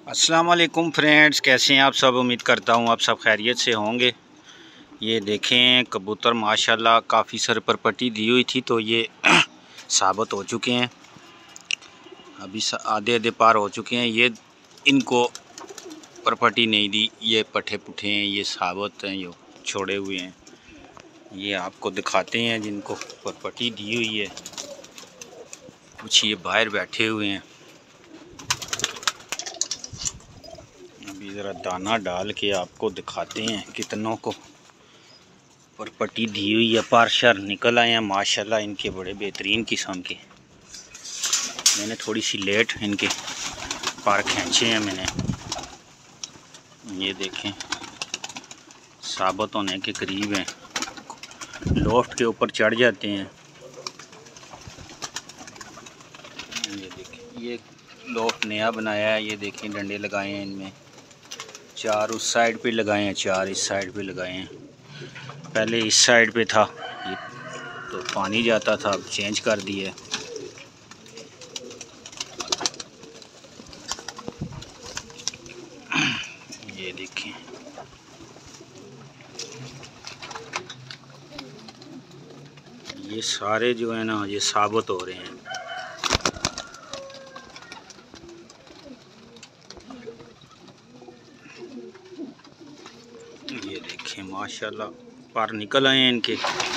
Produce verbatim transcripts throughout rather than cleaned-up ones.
अस्सलाम वालेकुम फ्रेंड्स, कैसे हैं आप सब। उम्मीद करता हूँ आप सब खैरियत से होंगे। ये देखें कबूतर माशाल्लाह काफ़ी सर पर पट्टी दी हुई थी तो ये साबित हो चुके हैं। अभी आधे आधे पार हो चुके हैं। ये इनको परपट्टी नहीं दी, ये पट्ठे पुट्ठे हैं, ये साबित हैं, ये छोड़े हुए हैं। ये आपको दिखाते हैं जिनको परपट्टी दी हुई है। कुछ ये बाहर बैठे हुए हैं। अभी ज़रा दाना डाल के आपको दिखाते हैं कितनों को परपट्टी दी हुई है। पारशर निकल आए हैं माशाल्लाह, इनके बड़े बेहतरीन किस्म के। मैंने थोड़ी सी लेट इनके पार खींचे हैं मैंने। ये देखें साबित होने के करीब हैं, लोफ्ट के ऊपर चढ़ जाते हैं। ये देखें ये लोफ्ट नया बनाया है। ये देखें डंडे लगाए हैं इनमें, चार उस साइड पे लगाए हैं, चार इस साइड पे लगाए हैं। पहले इस साइड पे था ये तो पानी जाता था, अब चेंज कर दिया। ये देखें ये सारे जो है ना ये साबित हो रहे हैं। ये देखें माशाल्लाह पार निकल आए हैं इनके।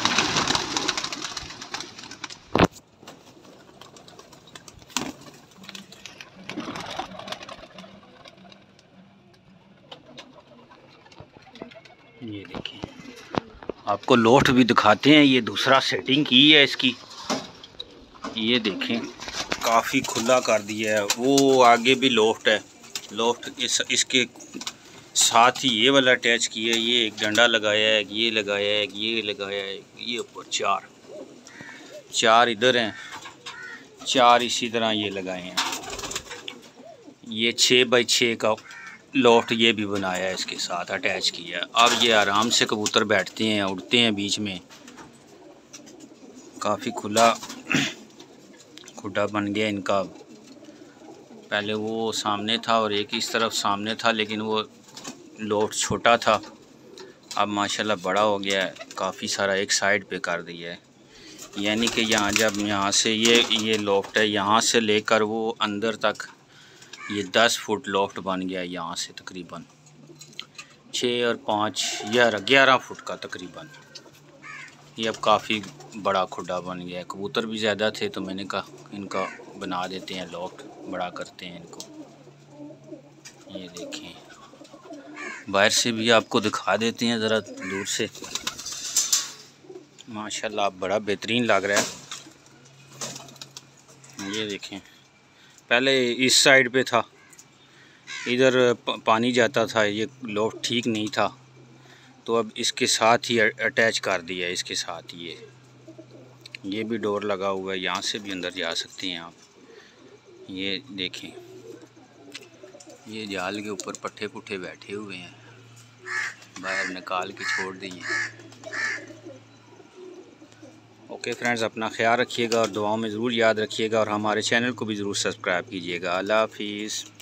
ये देखें आपको लोफ्ट भी दिखाते हैं। ये दूसरा सेटिंग की है इसकी। ये देखें काफ़ी खुला कर दिया है। वो आगे भी लोफ्ट है, लोफ्ट इस इसके साथ ही ये वाला अटैच किया है। ये एक डंडा लगाया है, ये लगाया है, ये लगाया है, ये ऊपर चार चार इधर हैं, चार इसी तरह ये लगाए हैं। ये छः बाई छः का लोफ्ट ये भी बनाया है, इसके साथ अटैच किया है। अब ये आराम से कबूतर बैठते हैं, उड़ते हैं बीच में। काफ़ी खुला खुड्डा बन गया इनका। पहले वो सामने था और एक इस तरफ सामने था, लेकिन वो लोफ्ट छोटा था। अब माशाल्लाह बड़ा हो गया है, काफ़ी सारा एक साइड पे कर दिया है। यानी कि यहाँ जब यहाँ से ये ये लोफ्ट है, यहाँ से लेकर वो अंदर तक ये दस फुट लोफ्ट बन गया। यहाँ से तकरीबन छः और पाँच या ग्यारह फुट का तकरीबन ये अब काफ़ी बड़ा खुड्डा बन गया है। कबूतर भी ज़्यादा थे तो मैंने कहा इनका बना देते हैं, लोफ्ट बड़ा करते हैं इनको। ये देखें बाहर से भी आपको दिखा देते हैं ज़रा दूर से। माशाल्लाह बड़ा बेहतरीन लग रहा है। ये देखें पहले इस साइड पे था, इधर पानी जाता था, ये लोफ्ट ठीक नहीं था तो अब इसके साथ ही अटैच कर दिया है। इसके साथ ये ये भी डोर लगा हुआ है, यहाँ से भी अंदर जा सकते हैं आप। ये देखें ये जाल के ऊपर पट्ठे पुट्ठे बैठे हुए हैं, बाहर निकाल के छोड़ दिए। ओके फ्रेंड्स, अपना ख्याल रखिएगा और दुआओं में ज़रूर याद रखिएगा और हमारे चैनल को भी ज़रूर सब्सक्राइब कीजिएगा। अल्लाह हाफिज़।